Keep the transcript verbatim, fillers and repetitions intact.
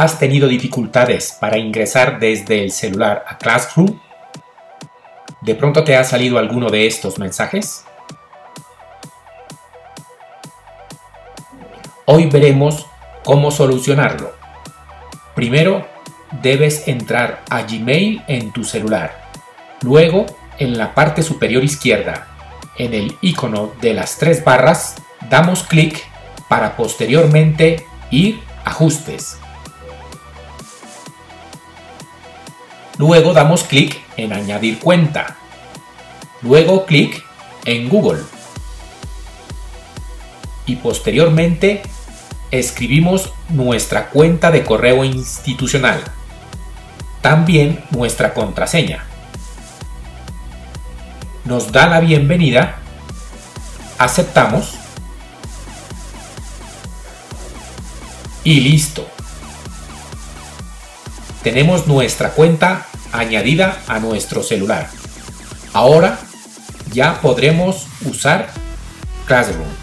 ¿Has tenido dificultades para ingresar desde el celular a Classroom? ¿De pronto te ha salido alguno de estos mensajes? Hoy veremos cómo solucionarlo. Primero, debes entrar a Gmail en tu celular. Luego, en la parte superior izquierda, en el icono de las tres barras, damos clic para posteriormente ir a Ajustes. Luego damos clic en Añadir cuenta. Luego clic en Google. Y posteriormente escribimos nuestra cuenta de correo institucional. También nuestra contraseña. Nos da la bienvenida. Aceptamos. Y listo. Tenemos nuestra cuenta añadida a nuestro celular. Ahora ya podremos usar Classroom.